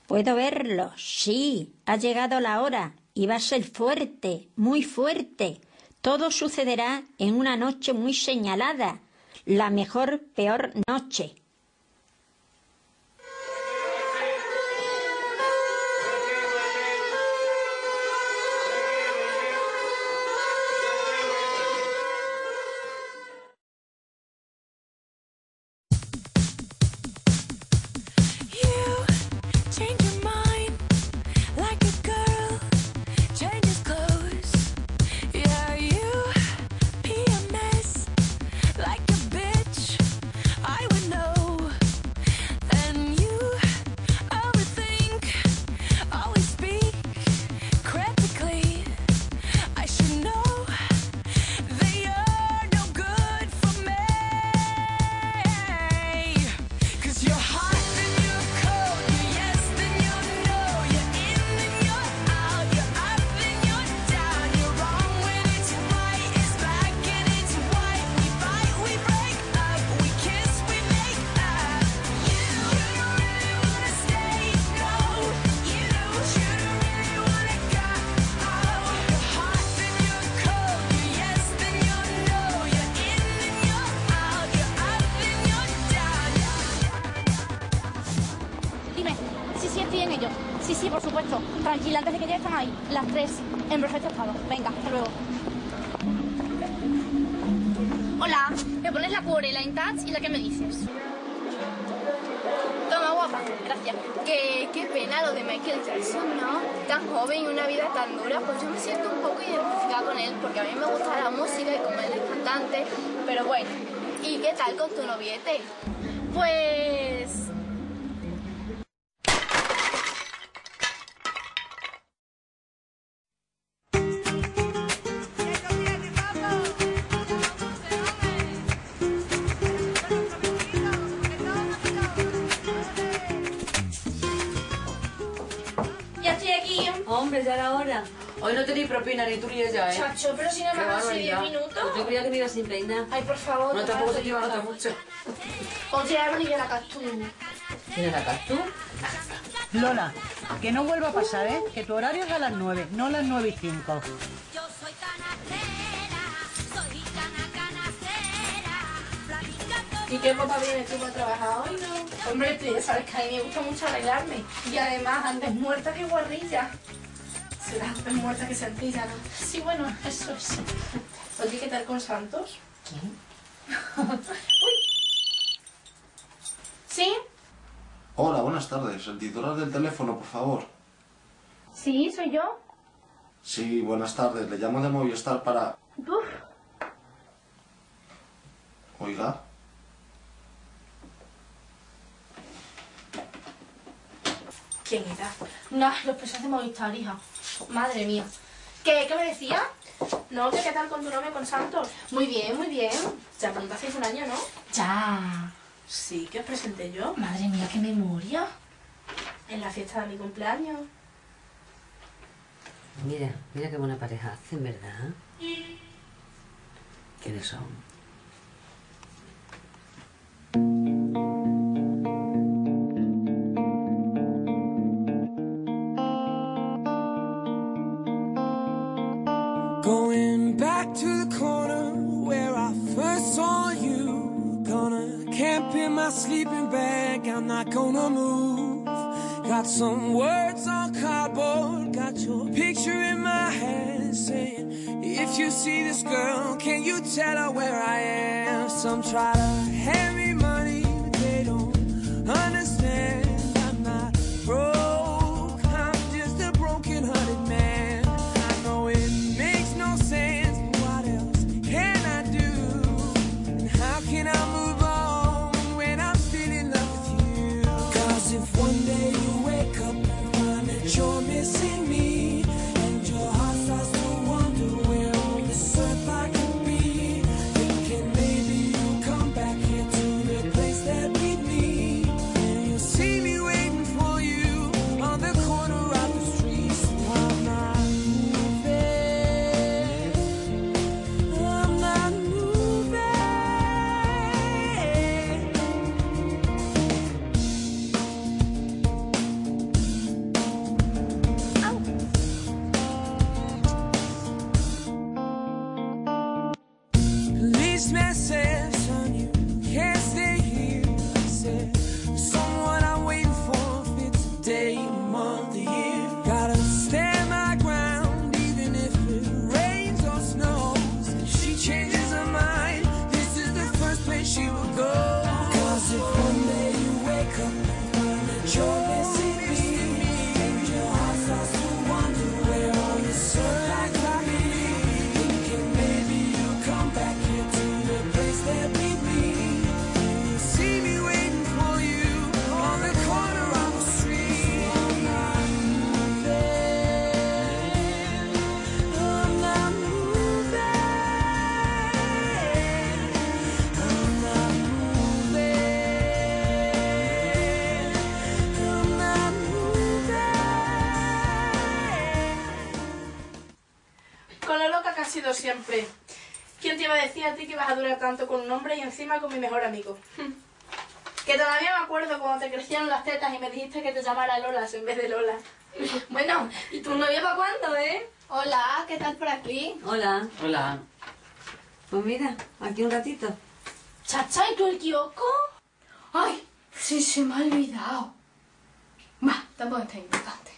Puedo verlo, sí, ha llegado la hora y va a ser fuerte, muy fuerte. Todo sucederá en una noche muy señalada, la mejor, peor noche. Sí, por supuesto. Tranquila, antes de que ya están ahí. Las 3, en perfecto estado. Venga, hasta luego. Hola, me pones la Purell in Touch y la que me dices. Toma, guapa. Gracias. Qué pena lo de Michael Jackson, ¿no? Tan joven y una vida tan dura. Pues yo me siento un poco identificada con él, porque a mí me gusta la música y como él es cantante. Pero bueno, ¿y qué tal con tu noviete? Pues... Hombre, ya era hora. Hoy no tenéis propina ni tú ni ella, ¿eh? Chacho, pero si no me hace 10 minutos. Yo creía que me ibas sin peinar. Ay, por favor. No, tampoco te lleva nota mucho. Oye, Evelyn, y la Castú. ¿Quién es la Castú? Lola, que no vuelva a pasar, ¿eh? Que tu horario es a las 9, no las 9:05. Yo soy canastera, soy canastera. ¿Y qué ropa vienes tú para trabajar hoy, no? Hombre, tú ya sabes que a mí me gusta mucho arreglarme. Y además, antes muerta que guarrilla. Será antes muerta que sencilla, ¿no? Sí, bueno, eso es. Oye, ¿qué tal con Santos? ¿Quién? ¡Uy! ¿Sí? Hola, buenas tardes. El titular del teléfono, por favor. Sí, soy yo. Sí, buenas tardes. Le llamo de Movistar para... Uf. Oiga. ¿Quién era? No, los pesos de Movistar, hija. Madre mía. ¿Qué me decía? No, que qué tal con tu novio, con Santos. Muy bien, muy bien. Ya pronto hacéis un año, ¿no? Ya. Sí, que os presenté yo. Madre mía, qué memoria. En la fiesta de mi cumpleaños. Mira qué buena pareja hacen, ¿verdad? ¿Quiénes son? Going back to the corner where I first saw you. Gonna camp in my sleeping bag, I'm not gonna move. Got some words on cardboard, got your picture in my hand saying, if you see this girl, can you tell her where I am? Some try to hand me money, but they don't understand. I'm not broke, I'm just a broken-hearted man. I know it makes no sense, but what else can I do? And how can I move on when I'm still in love with you? 'Cause if one day you wake up and find that you're missing me, and your heart starts to wonder where on this earth I could be, thinking maybe you'll come back here to the place that beat me, and you'll see me waiting for you on the corner of the street. So I'm not moving, I'm not moving. sido siempre. ¿Quién te iba a decir a ti que vas a durar tanto con un hombre y encima con mi mejor amigo? Que todavía me acuerdo cuando te crecieron las tetas y me dijiste que te llamara Lolas en vez de Lola. Bueno, ¿y tu novia para cuándo, Hola, ¿qué tal por aquí? Hola. Hola. Pues mira, aquí un ratito. Chacha, ¿y tú el kiosco? Ay, sí, se me ha olvidado. Va, tampoco es tan importante.